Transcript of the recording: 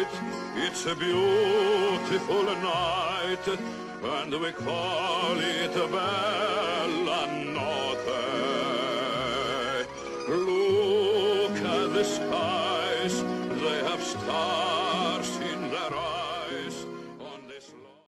light. It's a beautiful night, and we call it a band.